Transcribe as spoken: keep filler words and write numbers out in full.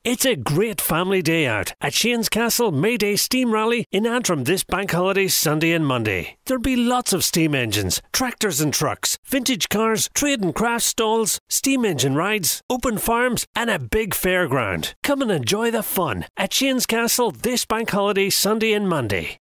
It's a great family day out at Shane's Castle May Day Steam Rally in Antrim this bank holiday Sunday and Monday. There'll be lots of steam engines, tractors and trucks, vintage cars, trade and craft stalls, steam engine rides, open farms and a big fairground. Come and enjoy the fun at Shane's Castle this bank holiday Sunday and Monday.